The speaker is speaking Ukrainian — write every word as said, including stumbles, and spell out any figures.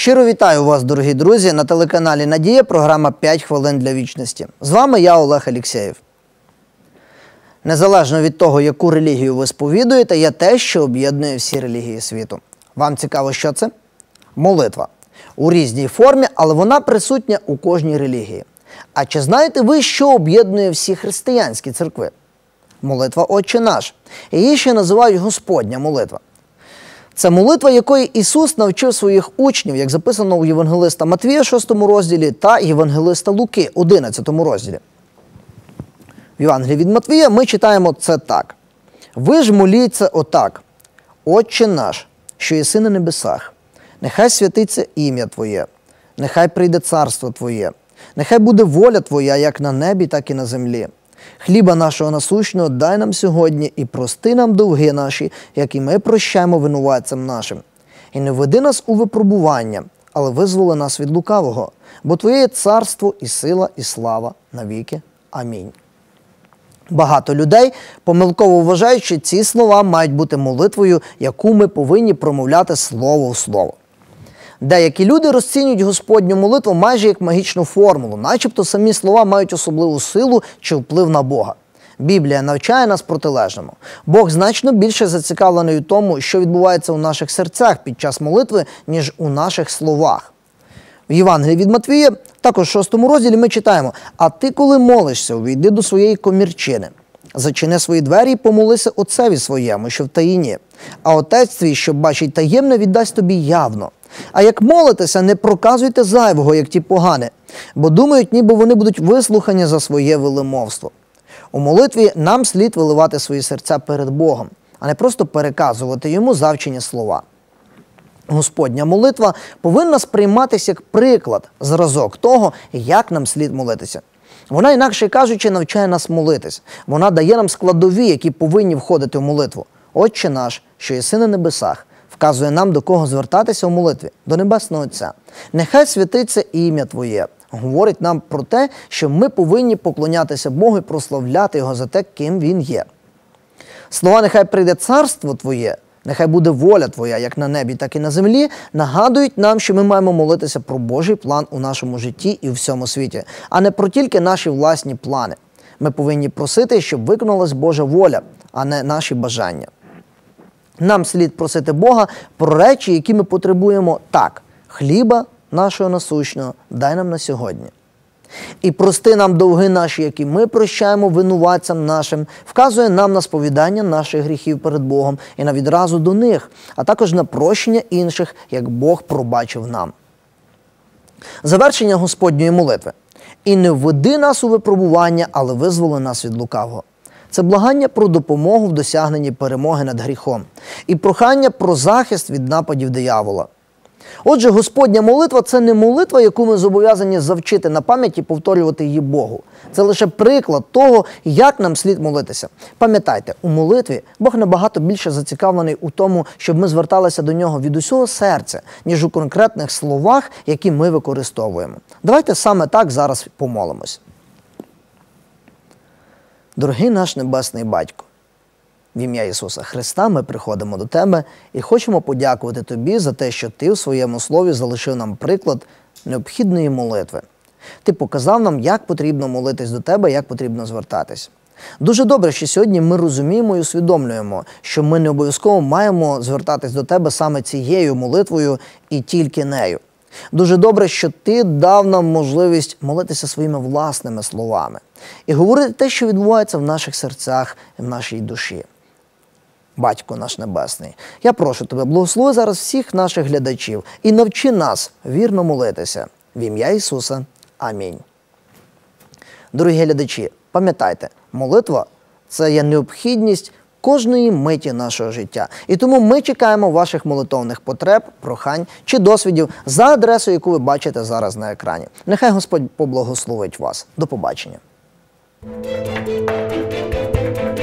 Щиро вітаю вас, дорогі друзі, на телеканалі «Надія», програма «п'ять хвилин для вічності». З вами я, Олег Алєксєєв. Незалежно від того, яку релігію ви сповідуєте, є те, що об'єднує всі релігії світу. Вам цікаво, що це? Молитва. У різній формі, але вона присутня у кожній релігії. А чи знаєте ви, що об'єднує всі християнські церкви? Молитва «Отче наш». Її ще називають Господня молитва. Це молитва, якої Ісус навчив своїх учнів, як записано у Євангелиста Матвія, шостому розділі, та Євангелиста Луки, одинадцятому розділі. В Євангелії від Матвія ми читаємо це так. «Ви ж моліться отак. Отче наш, що єси на небесах, нехай святиться ім'я Твоє, нехай прийде царство Твоє, нехай буде воля Твоя, як на небі, так і на землі. Хліба нашого насущного дай нам сьогодні і прости нам довги наші, як і ми прощаємо винуватцям нашим. І не веди нас у випробування, але визволи нас від лукавого, бо Твоє є царство і сила і слава навіки. Амінь». Багато людей помилково вважають, що ці слова мають бути молитвою, яку ми повинні промовляти слово в слово. Деякі люди розцінюють Господню молитву майже як магічну формулу, начебто самі слова мають особливу силу чи вплив на Бога. Біблія навчає нас протилежному. Бог значно більше зацікавлений у тому, що відбувається у наших серцях під час молитви, ніж у наших словах. В Євангелії від Матвія, також в шостому розділі, ми читаємо: «А ти, коли молишся, увійди до своєї комірчини, зачини свої двері і помолися Отцеві своєму, що в таїні. А Отець твій, що бачить таємне, віддасть тобі явно. А як молитеся, не проказуйте зайвого, як ті погани, бо думають, ніби вони будуть вислухані за своє велемовство». У молитві нам слід виливати свої серця перед Богом, а не просто переказувати йому завчені слова. Господня молитва повинна сприйматися як приклад, зразок того, як нам слід молитися. Вона, інакше кажучи, навчає нас молитись. Вона дає нам складові, які повинні входити в молитву. «Отче наш, що єси на небесах», вказує нам, до кого звертатися в молитві – до Небесного Отця. «Нехай святиться ім'я Твоє», говорить нам про те, що ми повинні поклонятися Богу і прославляти Його за те, ким Він є. Слова «нехай прийде царство Твоє», «нехай буде воля Твоя, як на небі, так і на землі», нагадують нам, що ми маємо молитися про Божий план у нашому житті і у всьому світі, а не про тільки наші власні плани. Ми повинні просити, щоб виконалась Божа воля, а не наші бажання. Нам слід просити Бога про речі, які ми потребуємо так. «Хліба нашого насущного дай нам на сьогодні». І «прости нам довги наші, які ми прощаємо винуватцям нашим», вказує нам на сповідання наших гріхів перед Богом і на відразу до них, а також на прощення інших, як Бог пробачив нам. Завершення Господньої молитви. «І не введи нас у випробування, але визволи нас від лукавого». Це благання про допомогу в досягненні перемоги над гріхом і прохання про захист від нападів диявола. Отже, Господня молитва – це не молитва, яку ми зобов'язані завчити на пам'ять і повторювати її Богу. Це лише приклад того, як нам слід молитися. Пам'ятайте, у молитві Бог набагато більше зацікавлений у тому, щоб ми зверталися до Нього від усього серця, ніж у конкретних словах, які ми використовуємо. Давайте саме так зараз помолимось. Дорогий наш Небесний Батько, в ім'я Ісуса Христа ми приходимо до Тебе і хочемо подякувати Тобі за те, що Ти в своєму слові залишив нам приклад необхідної молитви. Ти показав нам, як потрібно молитись до Тебе, як потрібно звертатись. Дуже добре, що сьогодні ми розуміємо і усвідомлюємо, що ми не обов'язково маємо звертатись до Тебе саме цією молитвою і тільки нею. Дуже добре, що Ти дав нам можливість молитися своїми власними словами і говорити те, що відбувається в наших серцях і в нашій душі. Батько наш Небесний, я прошу Тебе, благослови зараз всіх наших глядачів і навчи нас вірно молитися. В ім'я Ісуса. Амінь. Дорогі глядачі, пам'ятайте, молитва – це є необхідність кожної миті нашого життя. І тому ми чекаємо ваших молитовних потреб, прохань чи досвідів за адресою, яку ви бачите зараз на екрані. Нехай Господь поблагословить вас. До побачення.